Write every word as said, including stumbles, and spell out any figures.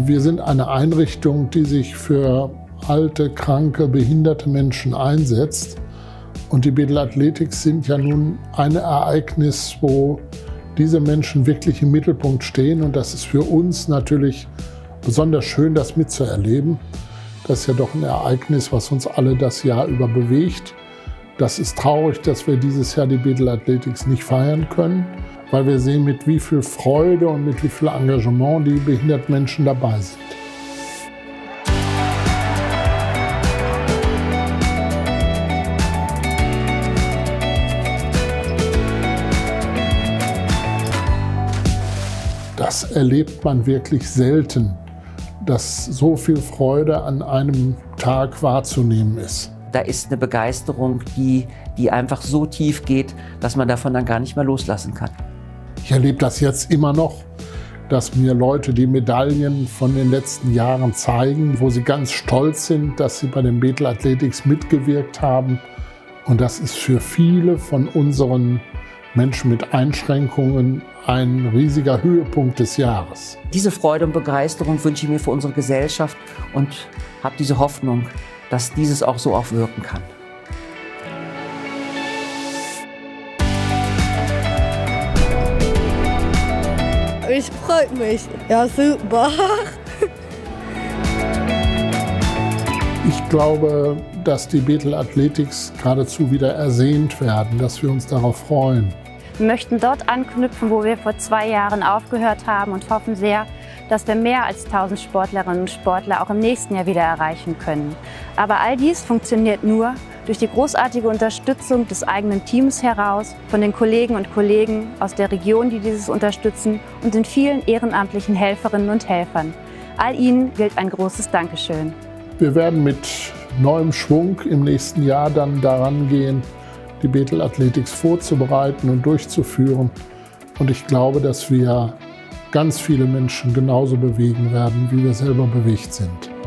Wir sind eine Einrichtung, die sich für alte, kranke, behinderte Menschen einsetzt. Und die Bethel Athletics sind ja nun ein Ereignis, wo diese Menschen wirklich im Mittelpunkt stehen. Und das ist für uns natürlich besonders schön, das mitzuerleben. Das ist ja doch ein Ereignis, was uns alle das Jahr über bewegt. Das ist traurig, dass wir dieses Jahr die Bethel Athletics nicht feiern können, weil wir sehen, mit wie viel Freude und mit wie viel Engagement die behinderten Menschen dabei sind. Das erlebt man wirklich selten, dass so viel Freude an einem Tag wahrzunehmen ist. Da ist eine Begeisterung, die, die einfach so tief geht, dass man davon dann gar nicht mehr loslassen kann. Ich erlebe das jetzt immer noch, dass mir Leute die Medaillen von den letzten Jahren zeigen, wo sie ganz stolz sind, dass sie bei den Bethel Athletics mitgewirkt haben. Und das ist für viele von unseren Menschen mit Einschränkungen ein riesiger Höhepunkt des Jahres. Diese Freude und Begeisterung wünsche ich mir für unsere Gesellschaft und habe diese Hoffnung, dass dieses auch so auch wirken kann. Ich freue mich. Ja, super. Ich glaube, dass die Bethel Athletics geradezu wieder ersehnt werden, dass wir uns darauf freuen. Wir möchten dort anknüpfen, wo wir vor zwei Jahren aufgehört haben und hoffen sehr, dass wir mehr als tausend Sportlerinnen und Sportler auch im nächsten Jahr wieder erreichen können. Aber all dies funktioniert nur durch die großartige Unterstützung des eigenen Teams heraus, von den Kollegen und Kollegen aus der Region, die dieses unterstützen, und den vielen ehrenamtlichen Helferinnen und Helfern. All ihnen gilt ein großes Dankeschön. Wir werden mit neuem Schwung im nächsten Jahr dann daran gehen, die Bethel Athletics vorzubereiten und durchzuführen. Und ich glaube, dass wir ganz viele Menschen genauso bewegen werden, wie wir selber bewegt sind.